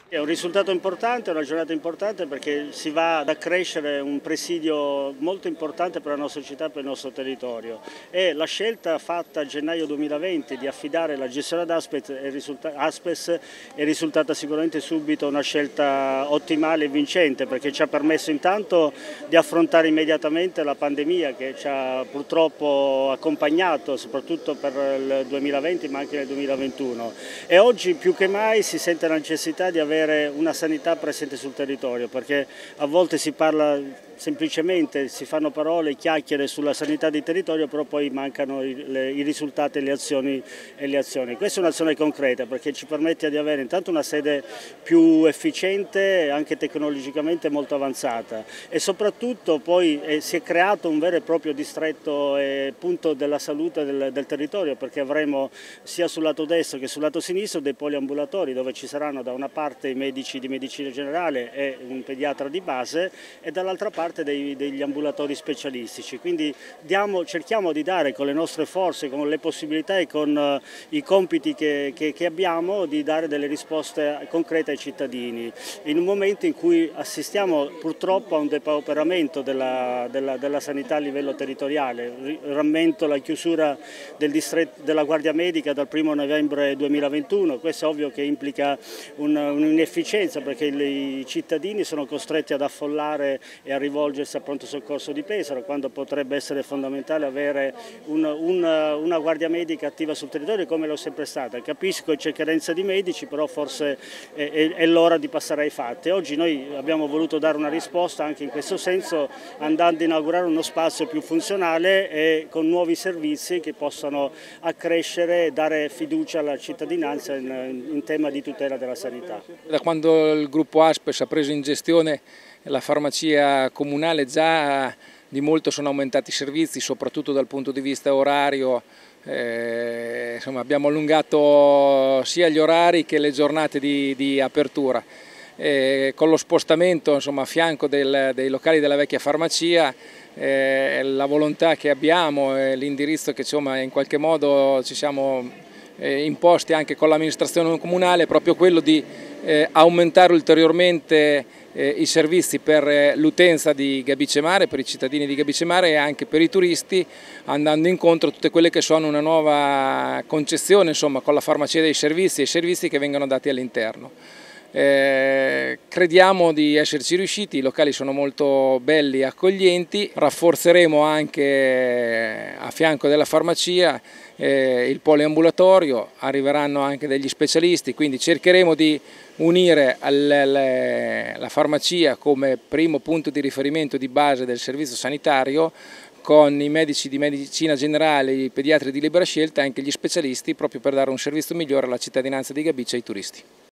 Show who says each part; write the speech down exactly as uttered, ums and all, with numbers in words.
Speaker 1: È un risultato importante, è una giornata importante perché si va ad accrescere un presidio molto importante per la nostra città e per il nostro territorio. E la scelta fatta a gennaio duemilaventi di affidare la gestione ad Aspes è, risulta Aspes è risultata sicuramente subito una scelta ottimale e vincente, perché ci ha permesso intanto di affrontare immediatamente la pandemia che ci ha purtroppo accompagnato soprattutto per il duemilaventi ma anche nel duemilaventuno, e oggi più che mai si sente la necessità di avere una sanità presente sul territorio, perché a volte si parla semplicemente, si fanno parole, chiacchiere sulla sanità di territorio, però poi mancano i, le, i risultati e le, azioni, e le azioni. Questa è un'azione concreta perché ci permette di avere intanto una sede più efficiente e anche tecnologicamente molto avanzata, e soprattutto poi eh, si è creato un vero e proprio distretto e punto della salute del, del territorio, perché avremo sia sul lato destro che sul lato sinistro dei poliambulatori dove ci saranno da una parte i medici di medicina generale e un pediatra di base e dall'altra parte Dei, degli ambulatori specialistici. Quindi diamo, cerchiamo di dare con le nostre forze, con le possibilità e con uh, i compiti che, che, che abbiamo, di dare delle risposte concrete ai cittadini in un momento in cui assistiamo purtroppo a un depauperamento della, della, della sanità a livello territoriale. Rammento la chiusura del distretto, della Guardia Medica dal primo novembre duemilaventuno. Questo è ovvio che implica un'inefficienza, perché i cittadini sono costretti ad affollare e a rivolgersi al pronto soccorso di Pesaro, quando potrebbe essere fondamentale avere un, un, una guardia medica attiva sul territorio come l'ho sempre stata. Capisco che c'è carenza di medici, però forse è, è, è l'ora di passare ai fatti. Oggi noi abbiamo voluto dare una risposta anche in questo senso, andando a inaugurare uno spazio più funzionale e con nuovi servizi che possano accrescere e dare fiducia alla cittadinanza in, in tema di tutela della sanità.
Speaker 2: Da quando il gruppo Aspes ha preso in gestione la farmacia comunale, già di molto sono aumentati i servizi, soprattutto dal punto di vista orario. Eh, insomma, abbiamo allungato sia gli orari che le giornate di, di apertura. Eh, con lo spostamento, insomma, a fianco del, dei locali della vecchia farmacia, eh, la volontà che abbiamo e l'indirizzo che insomma, in qualche modo ci siamo eh, imposti anche con l'amministrazione comunale è proprio quello di eh, aumentare ulteriormente Eh, i servizi per eh, l'utenza di Gabice Mare, per i cittadini di Gabice Mare e anche per i turisti, andando incontro a tutte quelle che sono una nuova concezione, insomma, con la farmacia dei servizi e i servizi che vengono dati all'interno. Eh, crediamo di esserci riusciti, i locali sono molto belli e accoglienti. Rafforzeremo anche a fianco della farmacia eh, il poliambulatorio, arriveranno anche degli specialisti, quindi cercheremo di unire la farmacia come primo punto di riferimento di base del servizio sanitario con i medici di medicina generale, i pediatri di libera scelta e anche gli specialisti, proprio per dare un servizio migliore alla cittadinanza di Gabice e ai turisti.